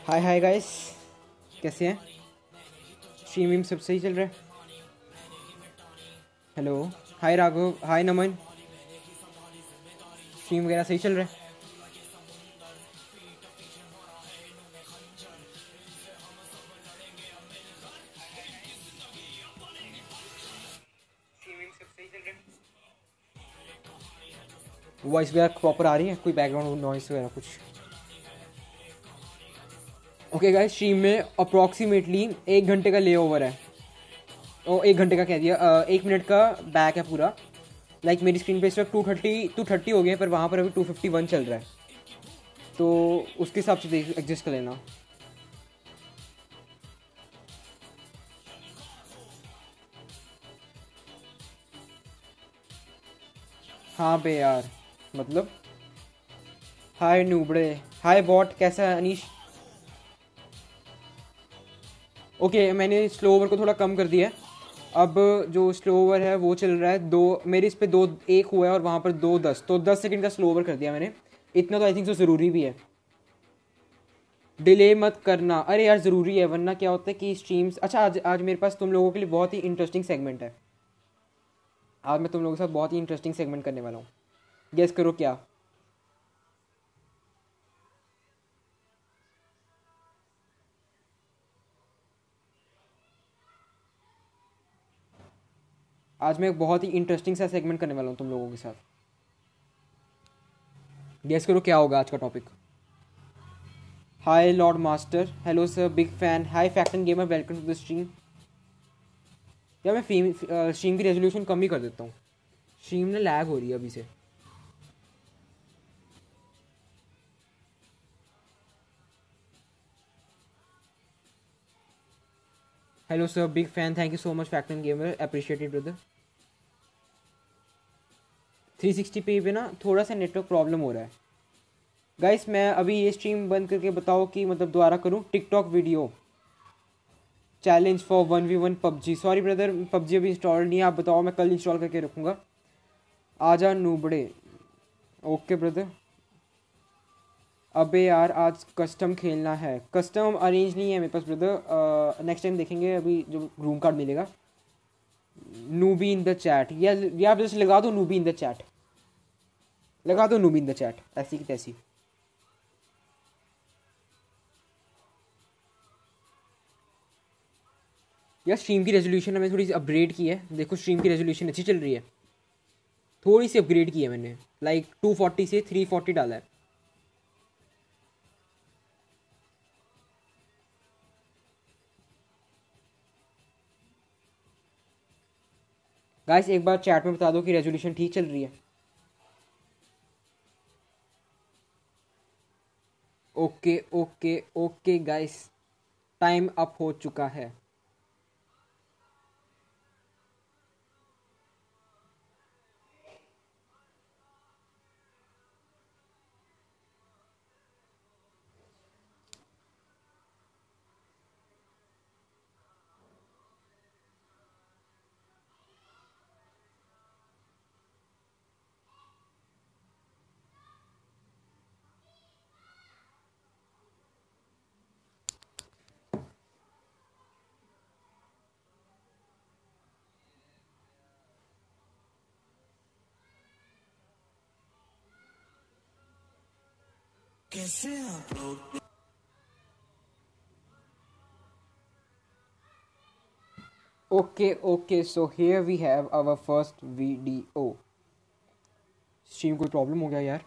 हाय hi guys, कैसे हैं? Streaming सब सही चल रहा है? Hello, hi Raghav, hi Naman, stream वगैरह सही चल रहा है? वॉइस वगैरह प्रॉपर आ रही है? कोई बैकग्राउंड नॉइस वगैरह कुछ? ओके गाइस, स्ट्रीम में अप्रॉक्सीमेटली 1 घंटे का ले ओवर है। ओ 1 घंटे का कह दिया, 1 मिनट का बैक है पूरा। लाइक मेरी स्क्रीन पे इस वक्त 230 हो गए हैं, पर वहाँ पर अभी 251 चल रहा है, तो उसके हिसाब से एडजस्ट कर लेना। हाँ बे यार, मतलब हाय नूबड़े, हाय बॉट, कैसा है अनीश? ओके मैंने स्लो ओवर को थोड़ा कम कर दिया है। अब जो स्लो ओवर है वो चल रहा है दो, मेरे इस पे दो एक हुआ है और वहाँ पर 2:10, तो 10 सेकंड का स्लो ओवर कर दिया मैंने। इतना तो आई थिंक तो ज़रूरी भी है। डिले मत करना, अरे यार ज़रूरी है, वरना क्या होता है कि स्ट्रीम्स। अच्छा, आज आज मेरे पास तुम लोगों के लिए बहुत ही इंटरेस्टिंग सेगमेंट है। आज मैं तुम लोगों के साथ बहुत ही इंटरेस्टिंग सेगमेंट करने वाला हूँ। गेस करो क्या? आज मैं एक बहुत ही इंटरेस्टिंग सा सेगमेंट करने वाला हूँ तुम लोगों के साथ। गेस करो क्या होगा आज का topic. Hi lord master, hello sir, big fan, hi Facton gamer, welcome to the stream. यार मैं स्ट्रीम की रेजोल्यूशन कम ही कर देता हूँ। स्ट्रीम में लैग हो रही है अभी से। Hello sir, big fan, thank you so much Facton gamer, appreciated brother. 360p पे ना थोड़ा सा नेटवर्क प्रॉब्लम हो रहा है। गाइस मैं अभी ये स्ट्रीम बंद करके बताओ कि मतलब दोबारा करूँ? TikTok video challenge for 1v1 PUBG. Sorry brother, PUBG अभी इंस्टॉल नहीं है, आप बताओ, मैं कल इंस्टॉल करके रखूँगा। आजा नूबड़े। Okay brother. अबे यार आज कस्टम खेलना है, कस्टम अरेंज नहीं है मेरे पास ब्रदर, नेक्स्ट टाइम देखेंगे, अभी जो रूम कार्ड मिलेगा। नूबी इन द चैट, या आप जैसे लगा दो नूबी इन द चैट, लगा दो नूबी इन द चैट, ऐसी की तैसी। यार स्ट्रीम की रेजोल्यूशन मैंने थोड़ी सी अपग्रेड की है, देखो स्ट्रीम की रेजोल्यूशन अच्छी चल रही है। थोड़ी सी अपग्रेड की है मैंने, लाइक 240 से 340 डाला है। गाइस एक बार चैट में बता दो कि रेजोल्यूशन ठीक चल रही है। Okay okay okay guys, time up हो चुका है। कैसे आप लोग? Okay okay, so here we have our first video. Stream कोई प्रॉब्लम हो गया यार?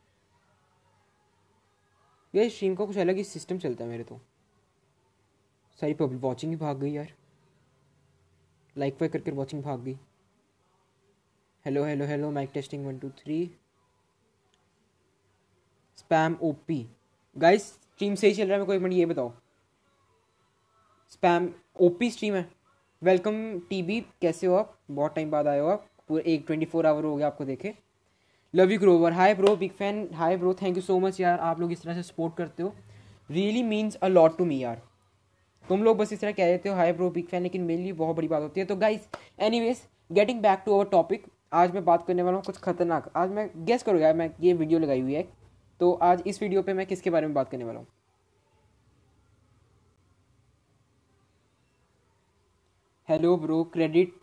ये स्ट्रीम का कुछ अलग ही सिस्टम चलता है मेरे तो। सारी पब्लिक वॉचिंग ही भाग गई यार, लाइक वाइक करके वॉचिंग भाग गई। Hello hello hello, mic testing 1 2 3। Spam OP. Guys stream सही चल रहा है, मेरे को एक मिनट ये बताओ। स्पैम ओपी स्ट्रीम है। वेलकम टीबी, कैसे हो आप? बहुत टाइम बाद आए हो आप, पूरे एक 24 आवर हो गया आपको देखे। Love you Grover, hi bro, big fan, hi bro, thank you so much यार, आप लोग इस तरह से सपोर्ट करते हो, really means a lot to me यार। तुम लोग बस इस तरह कह देते हो हाय ब्रो बिग फैन, लेकिन मेरे लिए बहुत बड़ी बात होती है। तो guys anyways, getting back to our topic, आज मैं बात करने वाला हूँ कुछ खतरनाक। आज मैं गेस करो यार, मैं ये वीडियो लगाई हुई है, तो आज इस वीडियो पे मैं किसके बारे में बात करने वाला हूँ? Hello bro, credit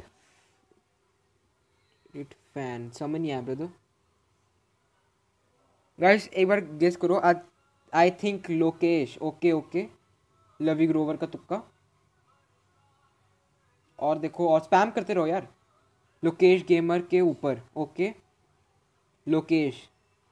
it fan समझ नहीं आया ब्रदर। गाइस एक बार गेस करो। आज I think Lokesh. Okay okay, Lovey Grover का तुक्का। और देखो, और स्पैम करते रहो यार। लोकेश गेमर के ऊपर। ओके लोकेश,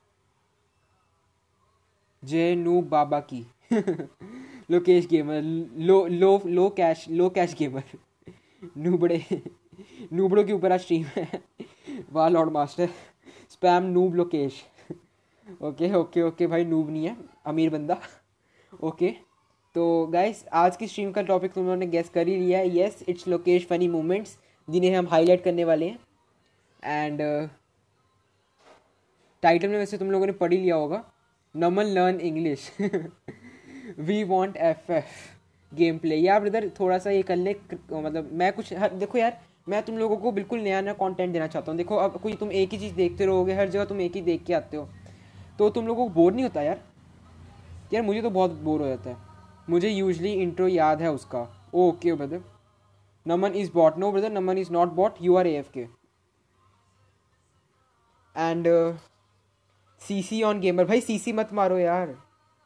जय नू बाबा की। Lokesh gamer, low cash gamer. नूबड़े, नूबड़ों के ऊपर आज स्ट्रीम है। वाह lord master, spam noob Lokesh. Okay okay okay भाई, नूब नहीं है, अमीर बंदा। ओके, तो गाइस आज की स्ट्रीम का टॉपिक तुम लोगों ने गेस कर ही लिया है। Yes, it's Lokesh funny moments, जिन्हें हम हाईलाइट करने वाले हैं। एंड टाइटल में वैसे तुम लोगों ने पढ़ ही लिया होगा, Naman learn English. We want F F game play. यार ब्रदर थोड़ा सा ये कर ले, मतलब मैं कुछ देखो यार, मैं तुम लोगों को बिल्कुल नया नया कंटेंट देना चाहता हूँ। देखो अब कोई तुम एक ही चीज़ देखते रहोगे, हर जगह तुम एक ही देख के आते हो, तो तुम लोगों को बोर नहीं होता यार? यार मुझे तो बहुत बोर हो जाता है। मुझे यूजली इंट्रो याद है उसका। Okay brother, Naman is bot. No brother, Naman is not bot, you are AFK। And CC on gamer. भाई सीसी मत मारो यार।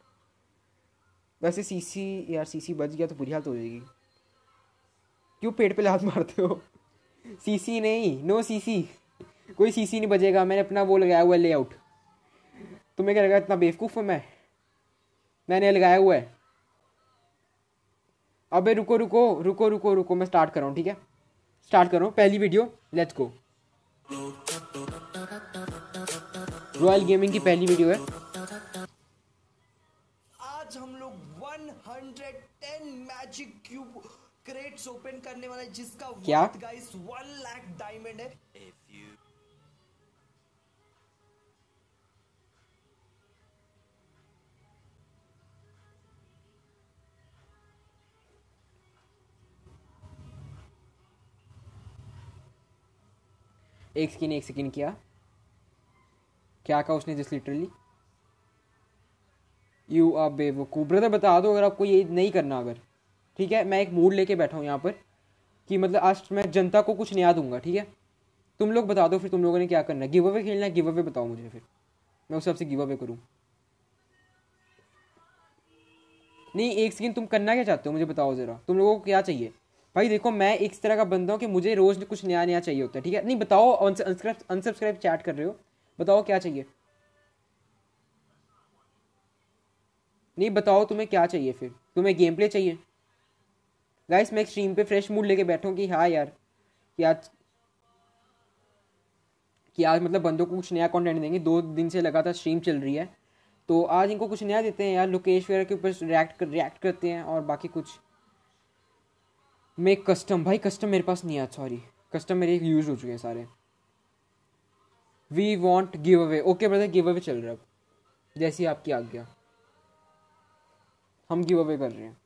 वैसे सीसी, यार सीसी बच गया तो बुरी हालत हो जाएगी। क्यों पेट पे लात मारते हो? सीसी नहीं, नो सीसी, कोई सीसी नहीं बजेगा। मैंने अपना वो लगाया हुआ है, लेआउट। तुम्हें क्या लगा इतना बेवकूफ़ हूँ मैं? मैंने लगाया हुआ है। अबे रुको रुको रुको रुको रुको, मैं स्टार्ट कर रहा हूँ, ठीक है? स्टार्ट कर रहा हूँ पहली video, let's go. Royal gaming की पहली वीडियो है। आज हम लोग 110 मैजिक क्यूब क्रेट्स ओपन करने वाले हैं, जिसका क्या? वर्थ गाइस 1 लाख डायमंड है। एक सेकिंड किया। क्या कहा उसने? जस्ट लिटरली यू आर बेवकूफ़। ब्रदर बता दो अगर आपको ये नहीं करना अगर, ठीक है? मैं एक मूड लेके बैठा हूँ यहाँ पर कि मतलब आज मैं जनता को कुछ नया दूंगा, ठीक है? तुम लोग बता दो फिर तुम लोगों ने क्या करना है। गिव अवे खेलना है? गिव अवे बताओ मुझे, फिर मैं उस हिसाब से गिव अवे करूँ। नहीं एक सेकंड, तुम करना क्या चाहते हो मुझे बताओ ज़रा, तुम लोगों को क्या चाहिए? भाई देखो मैं एक इस तरह का बंदा हूँ कि मुझे रोज़ कुछ नया नया चाहिए होता है, ठीक है? नहीं बताओ, अनसब्सक्राइब चैट कर रहे हो, बताओ क्या चाहिए? नहीं बताओ तुम्हें क्या चाहिए, फिर तुम्हें गेम प्ले चाहिए? गाइस मैं स्ट्रीम पे फ्रेश मूड लेके बैठा हूँ कि हाँ यार, कि आज, कि आज मतलब बंदों को कुछ नया कंटेंट देंगे। 2 दिन से लगातार स्ट्रीम चल रही है, तो आज इनको कुछ नया देते हैं यार। लोकेश वगैरह के ऊपर रिएक्ट करते हैं और बाकी कुछ। Make custom. भाई कस्टम मेरे पास नहीं है, सॉरी। कस्टम मेरे यूज हो चुके हैं सारे। We want give away. Okay brother, give away चल रहा है अब, जैसी आपकी आज्ञा। हम गिव अवे कर रहे हैं।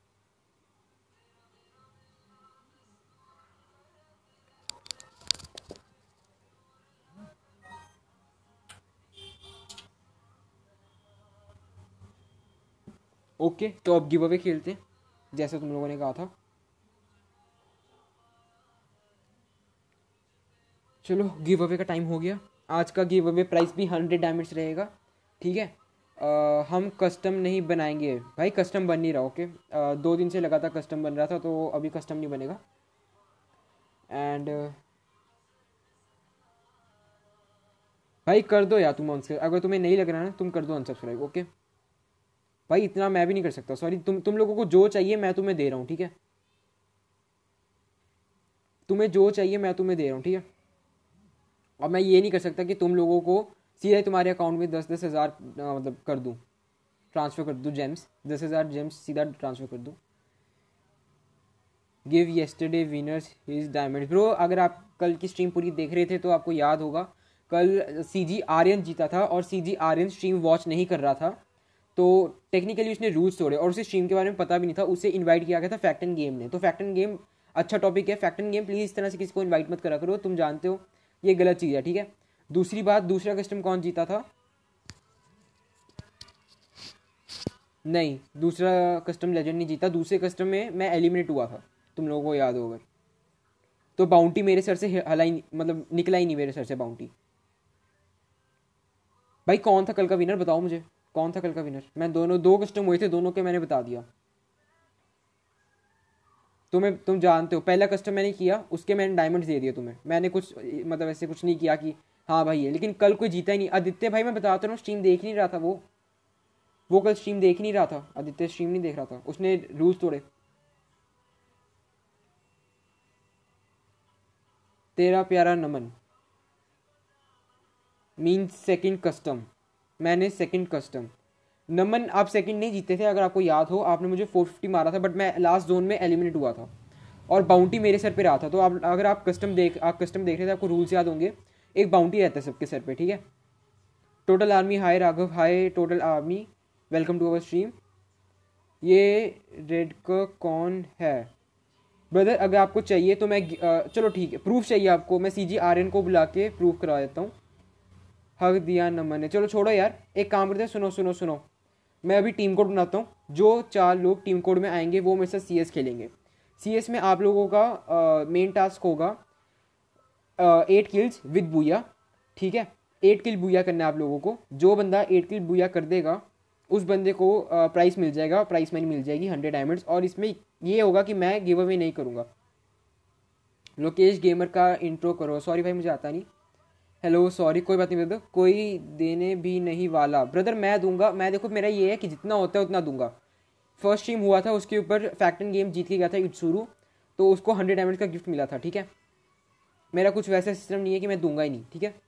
ओके तो अब गिव अवे खेलते हैं जैसे तुम लोगों ने कहा था। चलो गिव अवे का टाइम हो गया। आज का गिव अवे प्राइस भी 100 डायमंड्स रहेगा, ठीक है? हम कस्टम नहीं बनाएंगे भाई, कस्टम बन नहीं रहा। ओके 2 दिन से लगातार कस्टम बन रहा था, तो अभी कस्टम नहीं बनेगा। एंड भाई कर दो यार तुम अनसब्सक्राइब, अगर तुम्हें नहीं लग रहा ना तुम कर दो अनसब्सक्राइब। ओके भाई इतना मैं भी नहीं कर सकता, सॉरी। तुम लोगों को जो चाहिए मैं तुम्हें दे रहा हूँ, ठीक है? तुम्हें जो चाहिए मैं तुम्हें दे रहा हूँ, ठीक है? और मैं ये नहीं कर सकता कि तुम लोगों को सीधे तुम्हारे अकाउंट में 10-10 हज़ार मतलब कर दूँ, ट्रांसफ़र कर दूँ जेम्स, 10,000 जेम्स सीधा ट्रांसफ़र कर दूँ। Give yesterday winners his diamond. Bro अगर आप कल की स्ट्रीम पूरी देख रहे थे तो आपको याद होगा, कल CG आर्यन जीता था और CG आर्यन स्ट्रीम वॉच नहीं कर रहा था, तो टेक्निकली उसने रूल्स तोड़े और उसे स्ट्रीम के बारे में पता भी नहीं था। उसे इनवाइट किया गया था फैक्ट एंड गेम ने। तो फैक्ट एंड गेम अच्छा टॉपिक है। फैक्ट एंड गेम प्लीज़ इस तरह से किसी को इन्वाइट मत करा करो, तुम जानते हो ये गलत चीज़ है, ठीक है? दूसरी बात, दूसरा कस्टम कौन जीता था? नहीं दूसरा कस्टम लेजेंड नहीं जीता। दूसरे कस्टम में मैं एलिमिनेट हुआ था, तुम लोगों को याद होगा। तो बाउंटी मेरे सर से हला ही मतलब निकला ही नहीं मेरे सर से बाउंटी। भाई कौन था कल का विनर बताओ मुझे, कौन था कल का विनर? मैं दोनों दो कस्टम हुए थे, दोनों के मैंने बता दिया। तुम जानते हो पहला कस्टम मैंने किया, उसके मैंने डायमंड्स दे दिए तुम्हें। मैंने कुछ मतलब ऐसे कुछ नहीं किया कि हाँ भाई है, लेकिन कल कोई जीता ही नहीं। आदित्य भाई मैं बताता हूँ, स्ट्रीम देख नहीं रहा था वो कल स्ट्रीम देख नहीं रहा था। आदित्य स्ट्रीम नहीं देख रहा था, उसने रूल्स तोड़े। तेरा प्यारा नमन मीन सेकंड कस्टम। मैंने सेकंड कस्टम। नमन आप सेकंड नहीं जीते थे, अगर आपको याद हो आपने मुझे 450 मारा था, बट मैं लास्ट जोन में एलिमिनेट हुआ था और बाउंटी मेरे सर पे रहा था। तो आप अगर आप कस्टम देख रहे थे, आपको रूल्स याद होंगे। एक बाउंटी रहता है सबके सर पे, ठीक है। Total army hi Raghav, hi total army, welcome to our stream. ये रेड का कौन है ब्रदर? अगर आपको चाहिए तो मैं चलो ठीक है, प्रूफ चाहिए आपको, मैं CGRN को बुला के प्रूफ करवा देता हूँ। हक दिया नमन ने, चलो छोड़ो यार, एक काम करते हैं, सुनो सुनो सुनो, मैं अभी टीम कोड बनाता हूँ। जो 4 लोग टीम कोड में आएंगे वो मेरे साथ CS खेलेंगे। CS में आप लोगों का मेन टास्क होगा 8 किल्स विद बुया, ठीक है। 8 किल बुया करना है आप लोगों को। जो बंदा 8 किल बुया कर देगा उस बंदे को प्राइस मिल जाएगा, प्राइस मनी मिल जाएगी 100 डायमंड्स। और इसमें ये होगा कि मैं गिव अवे नहीं करूँगा। लोकेश गेमर का इंट्रो करो। सॉरी भाई मुझे आता नहीं। हेलो सॉरी, कोई बात नहीं ब्रदर, कोई देने भी नहीं वाला ब्रदर, मैं दूंगा। मैं देखो मेरा ये है कि जितना होता है उतना दूंगा। फर्स्ट स्ट्रीम हुआ था उसके ऊपर फैक्टन गेम जीत के गया था इट्सूरू, तो उसको 100 डायमंड का गिफ्ट मिला था, ठीक है। मेरा कुछ वैसा सिस्टम नहीं है कि मैं दूंगा ही नहीं, ठीक है।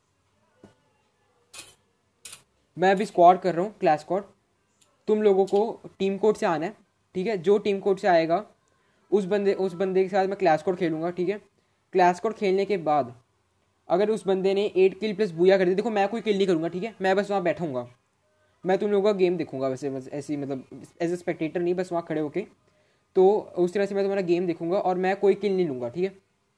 मैं अभी स्क्वाड कर रहा हूँ, क्लास स्क्वाड। तुम लोगों को टीम कोड से आना है, ठीक है। जो टीम कोड से आएगा उस बंदे के साथ मैं क्लास कोड खेलूंगा, ठीक है। क्लास कोड खेलने के बाद अगर उस बंदे ने 8 किल प्लस बुया कर दी, देखो मैं कोई किल नहीं करूँगा, ठीक है। मैं बस वहाँ बैठाऊँगा, मैं तुम लोगों का गेम देखूंगा वैसे, बस ऐसी मतलब एज ए स्पेक्टेटर नहीं, बस वहाँ खड़े होके। तो उस तरह से मैं तुम्हारा गेम देखूंगा और मैं कोई किल नहीं लूँगा, ठीक है।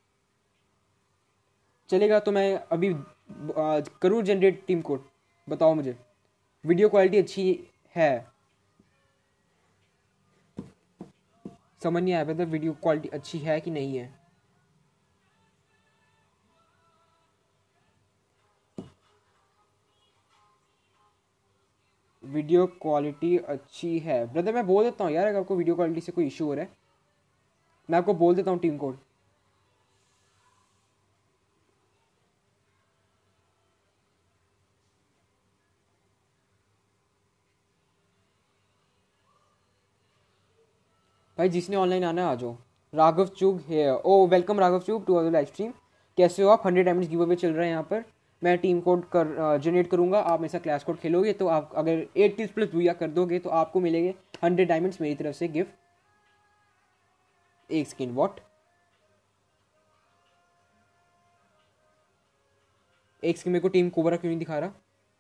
चलेगा? तो मैं अभी करूँ जनरेट टीम कोड, बताओ मुझे। वीडियो क्वालिटी अच्छी है? समझ नहीं आया मतलब वीडियो क्वालिटी अच्छी है कि नहीं है। वीडियो क्वालिटी अच्छी है ब्रदर, मैं बोल देता हूँ यार, अगर आपको वीडियो क्वालिटी से कोई इशू हो रहा है मैं आपको बोल देता हूँ टीम कोड। भाई जिसने ऑनलाइन आना है आ जाओ। राघव चुग है, ओ welcome Raghav Chugh to our live stream. कैसे हो आप? 100 डायमंड्स गिव अवे चल रहा है यहाँ पर। मैं टीम कोड कर जनरेट करूँगा, आप मेरे साथ क्लास कोड खेलोगे तो आप अगर 8 किल्स प्लस बुया कर दोगे तो आपको मिलेंगे 100 डायमंड्स मेरी तरफ से गिफ्ट। एक स्किन वॉट? एक सेकंड, मेरे को टीम कोबरा क्यों नहीं दिखा रहा?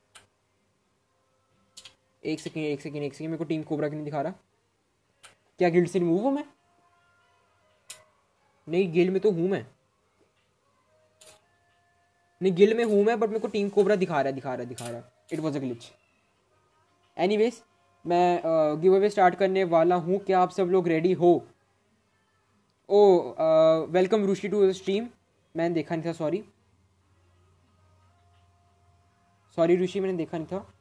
एक सेकंड एक सेकंड एक सेकंड, मेरे को टीम कोबरा क्यों नहीं दिखा रहा? क्या गिल्ड से रिमूव हूँ मैं? नहीं गिल्ड में तो हूँ मैं, नहीं गिल्ड में हूँ मैं, बट मेरे को टीम कोबरा दिखा रहा है। It was a glitch. Anyways मैं गिव अवे स्टार्ट करने वाला हूँ, क्या आप सब लोग रेडी हो? Oh welcome Rushi to the stream. मैंने देखा नहीं था, सॉरी सॉरी ऋषि, मैंने देखा नहीं था।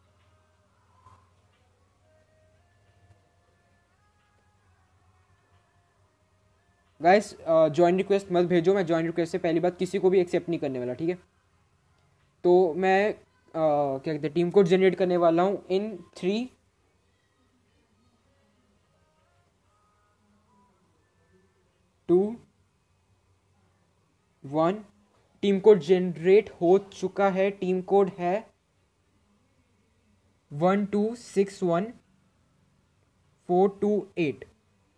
गाइस ज्वाइन रिक्वेस्ट मत भेजो, मैं ज्वाइन रिक्वेस्ट से पहली बात किसी को भी एक्सेप्ट नहीं करने वाला, ठीक है। तो मैं क्या कहते हैं टीम कोड जनरेट करने वाला हूँ इन 3 2 1। टीम कोड जनरेट हो चुका है, टीम कोड है 1261428।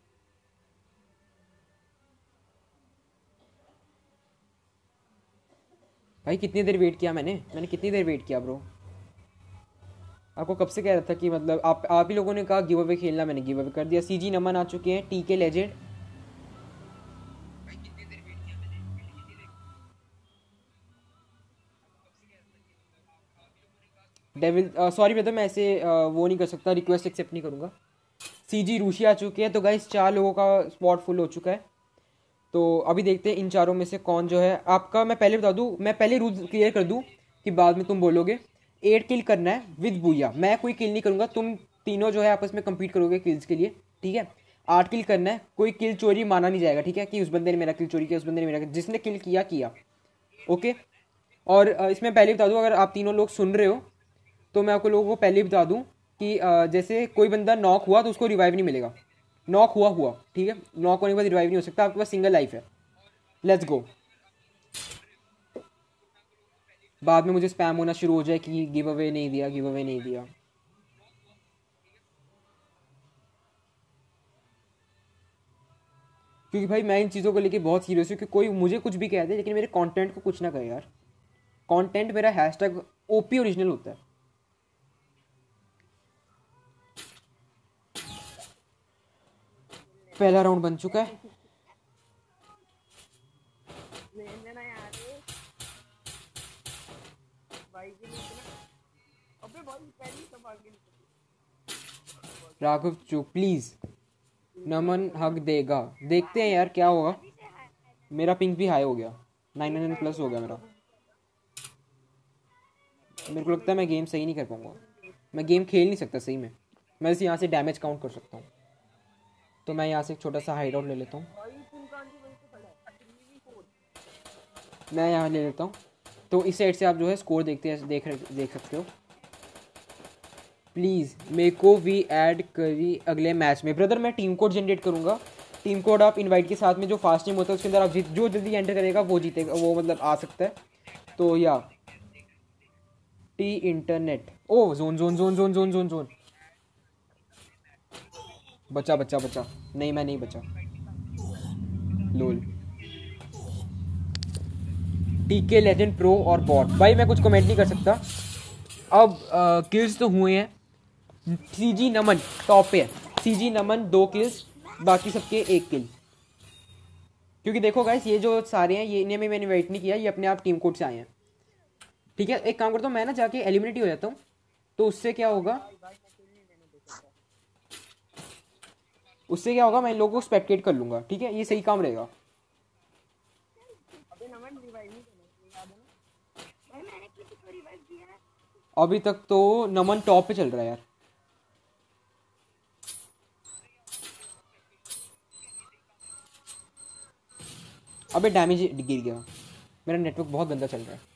भाई कितनी देर वेट किया मैंने कितनी देर वेट किया ब्रो? आपको कब से कह रहा था कि मतलब आप ही लोगों ने कहा गिव अवे खेलना, मैंने गिव अवे कर दिया। CG नमन आ चुके हैं, TK legend. Devil sorry brother, मैं ऐसे वो नहीं कर सकता, रिक्वेस्ट एक्सेप्ट नहीं करूँगा। CG रूशी आ चुके हैं। तो गाइस 4 लोगों का स्पॉट फुल हो चुका है, तो अभी देखते हैं इन चारों में से कौन जो है आपका। मैं पहले बता दूं, मैं पहले रूल क्लियर कर दूं कि बाद में तुम बोलोगे। 8 किल करना है विद बुया, मैं कोई किल नहीं करूंगा, तुम तीनों जो है आपस में compete करोगे किल्स के लिए, ठीक है। 8 किल करना है, कोई किल चोरी माना नहीं जाएगा, ठीक है, कि उस बंदे ने मेरा किल चोरी किया, उस बंदे ने मेरा, जिसने किल किया किया, ओके। और इसमें पहले बता दूं, अगर आप तीनों लोग सुन रहे हो तो मैं आपको लोगों को पहले ही बता दूं कि जैसे कोई बंदा नॉक हुआ तो उसको रिवाइव नहीं मिलेगा। नॉक हुआ, ठीक है, नॉक होने के बाद रिवाइव नहीं हो सकता, आपके पास सिंगल लाइफ है। Let's go. बाद में मुझे स्पैम होना शुरू हो जाए कि गिव अवे नहीं दिया, गिव अवे नहीं दिया। क्योंकि भाई मैं इन चीज़ों को लेके बहुत सीरियस हूँ कि कोई मुझे कुछ भी कह दे लेकिन मेरे कंटेंट को कुछ ना कहे यार। कंटेंट मेरा हैशटैग ओपी ओरिजिनल होता है। पहला राउंड बन चुका है। राघव चुप प्लीज। नमन हक देगा, देखते हैं यार क्या होगा। मेरा पिंक भी हाई हो गया, 900 प्लस हो गया मेरा। मेरे को लगता है मैं गेम सही नहीं कर पाऊंगा, मैं गेम खेल नहीं सकता सही में। मैं बस यहाँ से डैमेज काउंट कर सकता हूँ, तो मैं यहाँ से एक छोटा सा हाइड आउट ले लेता हूँ। मैं यहाँ ले लेता हूँ, तो इस साइड से आप जो है स्कोर देख सकते हो। प्लीज़ मेरे को भी ऐड करी अगले मैच में। ब्रदर मैं टीम कोड जनरेट करूँगा, टीम कोड आप इनवाइट के साथ में जो फास्ट गेम होता है उसके अंदर आप जो जल्दी एंटर करेगा वो जीतेगा, वो मतलब आ सकता है। तो या T internet, oh zone zone zone zone zone zone zone, बचा बचा बचा, नहीं मैं नहीं बचा, लोल। टीके लेजेंड प्रो और बॉट, भाई मैं कुछ कमेंट नहीं कर सकता। अब किल्स तो हुए हैं, सीजी नमन टॉप पे है, सीजी नमन 2 किल्स, बाकी सबके 1 किल। क्योंकि देखो गाइस ये जो सारे हैं ये इन्हें मैंने इन्वाइट नहीं किया, ये अपने आप टीम कोड से आए हैं, ठीक है। एक काम करता हूँ मैं ना जाके एलिमिनेट हो जाता हूँ, तो उससे क्या होगा, मैं इन लोगों को स्पेक्टेट कर लूंगा, ठीक है, ये सही काम रहेगा। अभी तक तो नमन टॉप पे चल रहा है यार। अबे डैमेज गिर गया, मेरा नेटवर्क बहुत गंदा चल रहा है।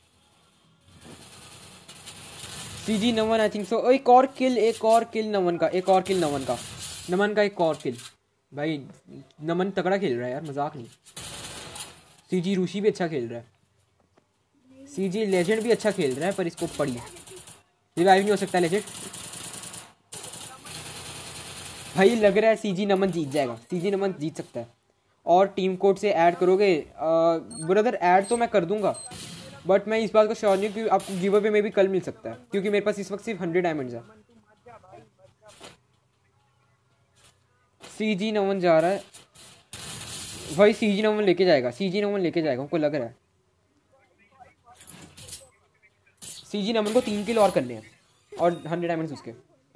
CG Naman I think so, एक और किल नमन का, एक और किल नमन का, नमन का एक और किल। भाई नमन तगड़ा खेल रहा है यार, मजाक नहीं। सीजी रूशी भी अच्छा खेल रहा है, सीजी लेजेंड भी अच्छा खेल रहा है, पर इसको पड़ी रिवाइव नहीं हो सकता लेजेंड। भाई लग रहा है सीजी नमन जीत जाएगा, सीजी नमन जीत सकता है। और टीम कोड से ऐड करोगे ब्रदर, ऐड तो मैं कर दूंगा, बट मैं इस बात को श्योर नहीं कि आपको गिव अवे में भी कल मिल सकता है, क्योंकि मेरे पास इस वक्त सिर्फ 100 डायमंड्स है। सीजी नमन जा रहा है भाई, सीजी नमन लेके जाएगा, सीजी नमन लेके जाएगा, हमको लग रहा है। सीजी नमन को 3 किल और करने हैं और 100 डायमंड्स उसके।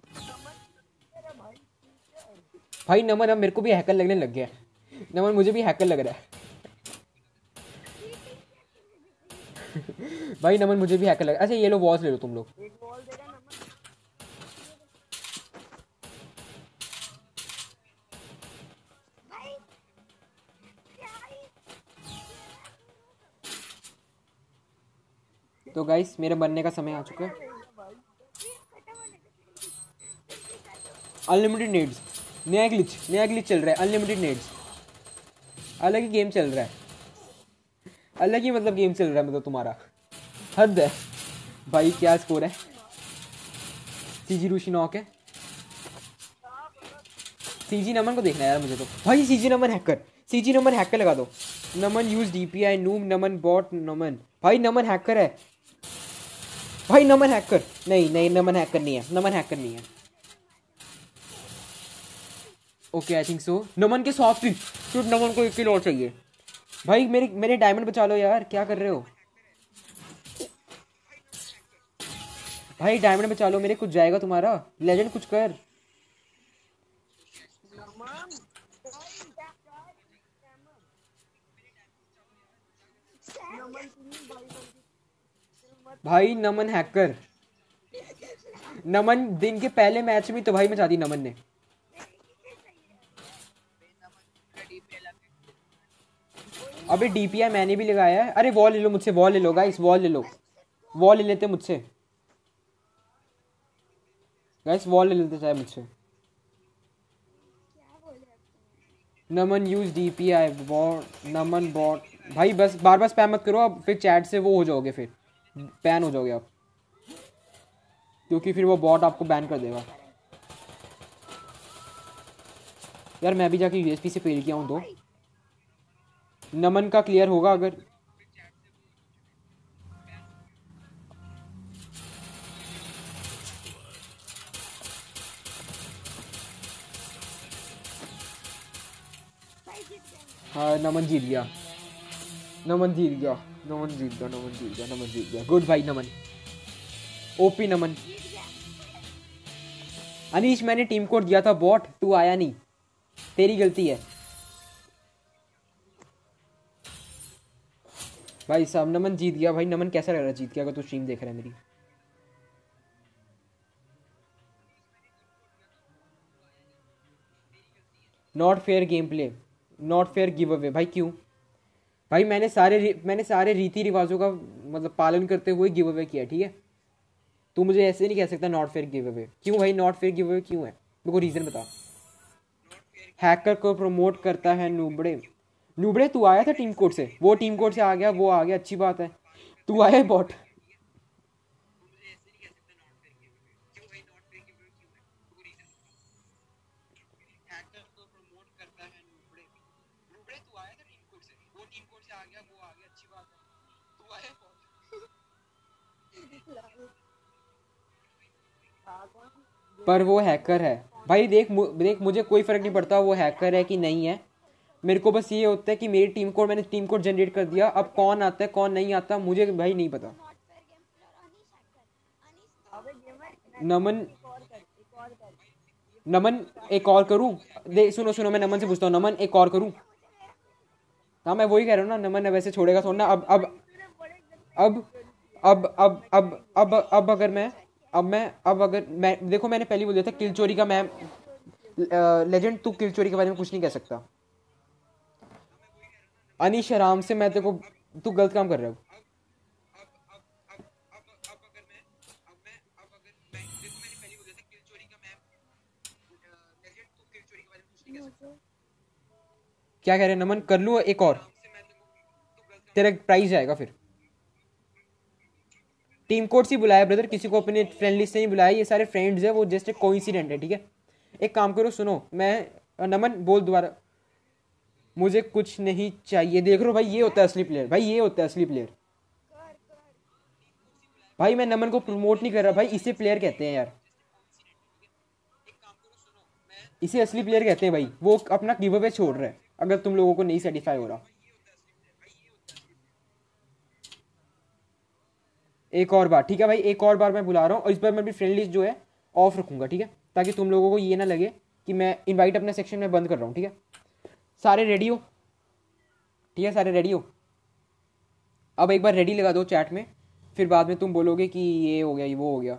भाई नमन अब मेरे को भी हैकर लगने लग गया है, नमन मुझे भी हैकर लग रहा है। भाई नमन मुझे भी हैकर लग रहा है। अच्छा ये लो वॉल्स ले लो तुम लोग। तो गाइस मेरे बनने का समय आ चुका है। अनलिमिटेड नेड्स, नया ग्लिच चल रहा है, अनलिमिटेड नेड्स। अलग ही गेम चल रहा है, अलग ही मतलब गेम चल रहा है, मतलब तुम्हारा हद है। भाई क्या स्कोर है, सीजी रूशी नॉक है। सीजी नमन को देखना है यार मुझे तो। भाई CG Naman hacker, CG Naman hacker लगा दो। Naman use DPI noob, Naman bot Naman. भाई नमन हैकर है, भाई नमन हैकर नहीं नहीं, नमन हैकर नहीं है, नमन हैकर नहीं है। ओके आई थिंक सो नमन के 100 किल, सिर्फ नमन को 1 किल और चाहिए। भाई मेरे डायमंड बचा लो यार, क्या कर रहे हो भाई, डायमंड बचा लो मेरे, कुछ जाएगा तुम्हारा। लेजेंड कुछ कर। भाई नमन हैकर, नमन दिन के पहले मैच में तो भाई मचा दी नमन ने। अबे डीपीआई मैंने भी लगाया है। अरे वॉल ले लो मुझसे, वॉल ले लो गाइस, वॉल ले लो, वॉल ले लेते मुझसे गाइस, वॉल ले लेते चाहे मुझसे। Naman use DPI bot, Naman bot. भाई बस बार बार स्पैम मत करो, अब फिर चैट से वो हो जाओगे, फिर बैन हो जाओगे आप, क्योंकि फिर वो बॉट आपको बैन कर देगा। यार मैं भी जाके यूएसपी से फेल किया हूँ तो नमन का क्लियर होगा अगर। हाँ नमन जीत गया, नमन जीत गया, नमन जीत गया, नमन जीत गया, नमन जीत गया। गुड भाई नमन, ओपी नमन। अनीश मैंने टीम कोड दिया था बॉट, तू आया नहीं, तेरी गलती है भाई साहब। नमन जीत गया भाई। नमन कैसा लग रहा है जीत गया अगर तू स्ट्रीम देख रहा है मेरी? Not fair game play, not fair give away. भाई क्यों? भाई मैंने सारे रीति रिवाजों का मतलब पालन करते हुए गिव अवे किया, ठीक है? तू मुझे ऐसे नहीं कह सकता नॉट फेयर गिव अवे। क्यों भाई नॉट फेयर गिव अवे क्यों है? मेरे को रीजन बता। हैकर को प्रमोट करता है नूबड़े। नूबड़े तू आया था टीम कोड से, वो टीम कोड से आ गया, वो आ गया, अच्छी बात है। तू आया बॉट। पर वो हैकर है भाई। देख मुझे कोई फर्क नहीं पड़ता वो हैकर है कि नहीं है। मेरे को बस ये होता है कि मेरी टीम कोड, मैंने टीम कोड जनरेट कर दिया, अब कौन आता है कौन नहीं आता मुझे भाई नहीं पता। नमन, नमन एक और करूं? दे सुनो सुनो, मैं नमन से पूछता हूँ, नमन एक और करूं? हाँ मैं वही कह रहा हूँ ना, नमन वैसे छोड़ेगा थोड़ा ना। अब अब अगर मैं देखो, मैंने पहले बोल दिया था किल चोरी का। मैं लेजेंड, तू किल चोरी के बारे में कुछ नहीं कह सकता। अनीश आराम से, मैं तेरे को, तू गलत काम कर रहा है। क्या कह रहे हैं नमन? कर लूँ एक और? तेरा प्राइस जाएगा फिर। टीम कोड से बुलाया ब्रदर, किसी को अपने फ्रेंड लिस्ट से नहीं बुलाया, ये सारे फ्रेंड्स है, वो जस्ट एक कोइंसिडेंट है, ठीक है? एक काम करो, सुनो, मैं नमन बोल दोबारा। मुझे कुछ नहीं चाहिए। देख लो भाई, ये होता है असली प्लेयर, भाई ये होता है असली प्लेयर। भाई मैं नमन को प्रमोट नहीं कर रहा भाई, इसे प्लेयर कहते हैं यार, इसे असली प्लेयर कहते हैं भाई। वो अपना गिव अवे छोड़ रहा है अगर तुम लोगों को नहीं सेटिस्फाई हो रहा। एक और बार, ठीक है भाई, एक और बार मैं बुला रहा हूँ, और इस बार मैं भी फ्रेंड लिस्ट जो है ऑफ रखूंगा, ठीक है? ताकि तुम लोगों को ये ना लगे कि मैं इनवाइट अपने सेक्शन में बंद कर रहा हूँ, ठीक है? सारे रेडी हो? ठीक है सारे रेडी हो? अब एक बार रेडी लगा दो चैट में, फिर बाद में तुम बोलोगे कि ये हो गया, ये वो हो गया।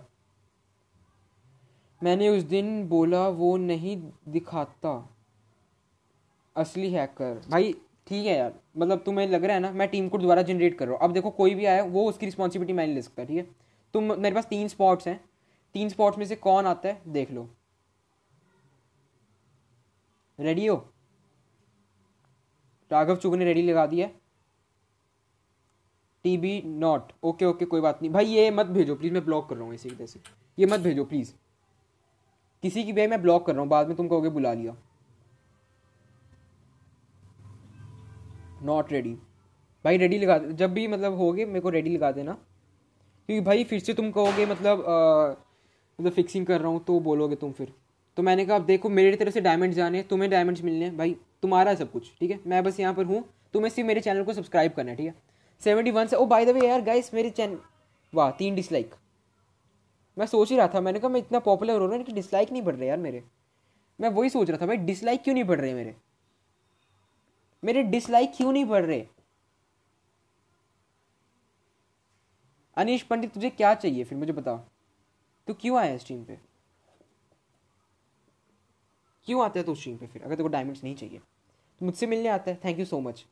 मैंने उस दिन बोला वो नहीं दिखाता असली हैकर। भाई ठीक है यार, मतलब तुम्हें लग रहा है ना मैं टीम को दोबारा जनरेट कर रहा हूँ। अब देखो कोई भी आया वो उसकी रिस्पॉन्सिबिलिटी मैं नहीं ले सकता, ठीक है? तुम, मेरे पास 3 स्पॉट्स हैं, 3 स्पॉट्स में से कौन आता है देख लो। रेडी हो? राघव चुग ने रेडी लगा दिया। टीबी नॉट, ओके ओके कोई बात नहीं भाई, ये मत भेजो प्लीज़, मैं ब्लॉक कर रहा हूँ इसी की से, ये मत भेजो प्लीज़ किसी की भी, मैं ब्लॉक कर रहा हूँ, बाद में तुम कहोगे बुला लिया। नॉट रेडी भाई, रेडी लगा, जब भी मतलब होगे मेरे को रेडी लगा देना, क्योंकि भाई फिर से तुम कहोगे मतलब फिक्सिंग कर रहा हूँ तो बोलोगे तुम फिर। तो मैंने कहा अब देखो, मेरी तरफ से डायमंड्स जाने, तुम्हें डायमंड्स मिलने हैं भाई, तुम्हारा है सब कुछ, ठीक है? मैं बस यहाँ पर हूँ, तुम्हें सिर्फ मेरे चैनल को सब्सक्राइब करना है, ठीक है? 71 से, ओ बाय द वे यार गाइस मेरे चैनल, वाह 3 डिसलाइक। मैं सोच ही रहा था, मैंने कहा मैं इतना पॉपुलर हो रहा हूँ कि डिसलाइक नहीं बढ़ रहे यार मेरे। मैं वही सोच रहा था भाई, डिसलाइक क्यों नहीं बढ़ रहे मेरे, मेरे डिसलाइक क्यों नहीं बढ़ रहे? अनीश पंडित तुझे क्या चाहिए फिर मुझे बता, तू क्यों आया स्ट्रीम पे, क्यों आता है तू स्ट्रीम पे फिर अगर तेरे को डायमंड्स नहीं चाहिए तो मुझसे मिलने आता है। थैंक यू सो मच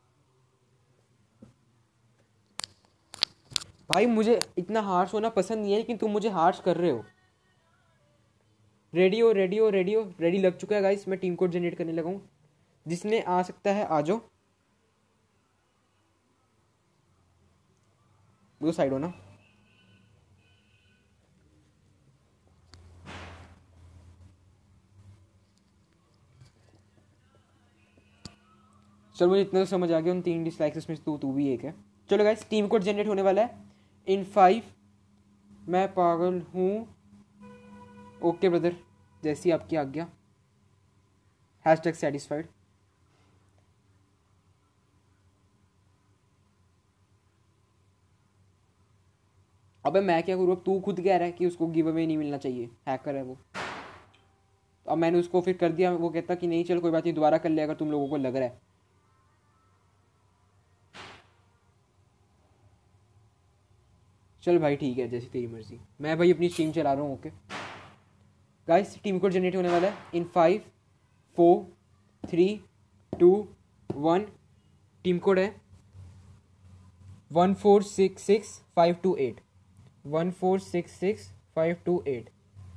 भाई, मुझे इतना हार्श होना पसंद नहीं है लेकिन तुम मुझे हार्श कर रहे हो। रेडियो रेडियो रेडियो रेडी लग चुका है गाइस, मैं टीम कोड जनरेट करने लगा हूँ, जिसने आ सकता है आ जाओ। वो साइड हो ना। चलो मुझे इतना तो समझ आ गया, उन 3 डिसलाइक्स में से तू भी एक है। चलो गाइस टीम कोड जनरेट होने वाला है इन 5। मैं पागल हूँ। ओके ब्रदर, जैसी आपकी आज्ञा। Hashtag satisfied. अबे मैं क्या करूँ, अब तू खुद कह रहा है कि उसको गिव अवे नहीं मिलना चाहिए, हैकर है वो। अब मैंने उसको फिर कर दिया, वो कहता कि नहीं चल कोई बात नहीं दोबारा कर ले अगर तुम लोगों को लग रहा है। चल भाई ठीक है, जैसी तेरी मर्जी, मैं भाई अपनी स्ट्रीम चला रहा हूँ। Okay guys team code generate होने वाला है इन 5 4 3 2 1। टीम कोड है 1466528 1466528।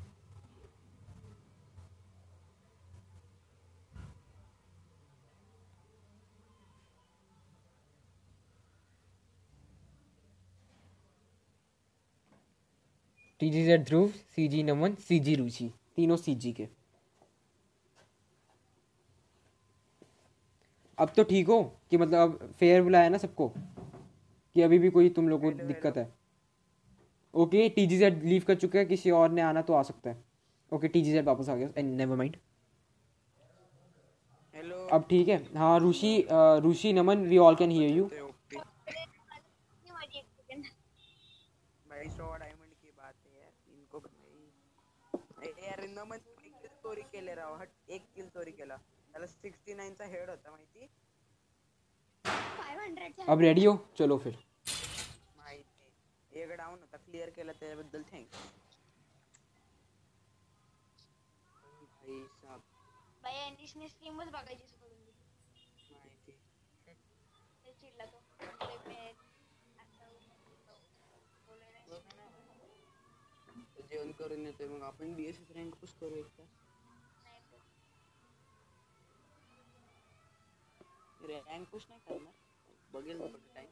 TGZ ध्रुव, CG नमन, CG रुचि, तीनों CG के। अब तो ठीक हो कि मतलब अब फेयर बुलाया ना सबको, कि अभी भी कोई तुम लोगों को दिक्कत है। ओके TGZ लीव कर चुका है, किसी और ने आना तो आ सकता है। ओके TGZ वापस आ गया, नेवर माइंड। हेलो अब ठीक है। हाँ Rishi, Rishi Naman we all can hear you. भाई 100 डायमंड की बात है यार, इनको यार नमन एक किल चोरी केले राव, हट एक किल चोरी केला, त्याला 69 चा हेड होता माहिती। 500 अब रेडी हो, चलो फिर। माहिती एक डाउन होता, क्लियर केला त्याबद्दल थँक्स भाई साहब। भाई अनिशने स्ट्रीमच बघायची सोडून दिली, माहिती ते चिडला तो ते मैं आता बोलायला तर जेवण करून येतोय, मग आपण BSS रँक पुश करू एकदा। नाही रँक पुश नाही करणार, बघेल थोडं टाइम।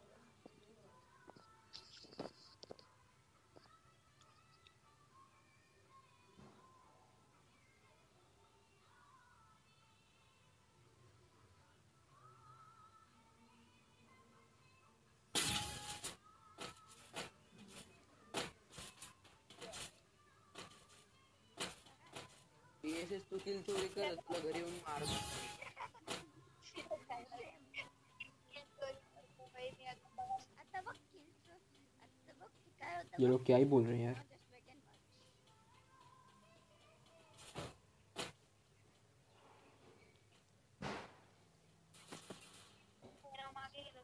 BSS तू किल चोरी कर, तुला घरी येऊन मार। आता बघ काय होतं ये लोग क्या ही बोल रहे हैं यार। मागे गेलो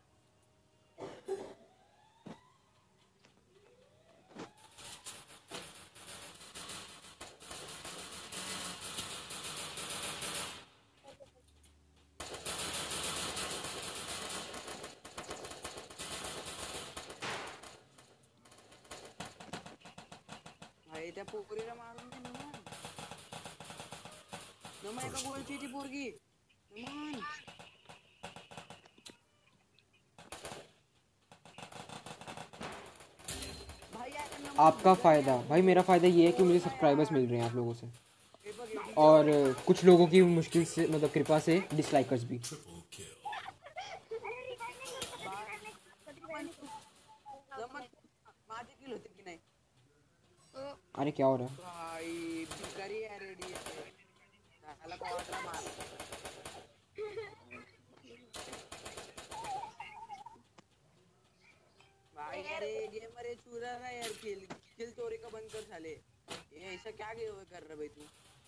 भाई त्या पोरीला मारून दे नमन, नमन एका गोलची ती पोरगी नमन। भाई यार नमन आपका फ़ायदा भाई, मेरा फ़ायदा ये है कि मुझे सब्सक्राइबर्स मिल रहे हैं आप लोगों से, और कुछ लोगों की मुश्किल से मतलब कृपा से डिसलाइकर्स भी। नमन माझी किल होती की नाही अरे क्या हो रहा है। भाई, भिकारी आहे रेडी त्याला क्वाड्रा मार। भाई अरे गेमर ये चूरा ना यार, किल किल चोरी का बंद कर साले, ये ऐसा क्या कर रहा भाई तू।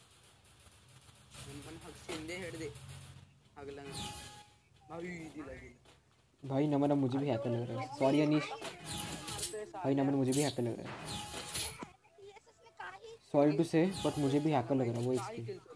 पण हक शिंदे हेड दे अगला ना भाई, दिला दिला भाई नमन अब मुझे भी हैकर लग रहा है, सॉरी अनीश। TSS आ भाई गया। नमन मुझे भी हैकर लग रहा है, TSS ने काही सॉरी टू से बट मुझे भी हैकर लग रहा है वो का ही इसकी। kills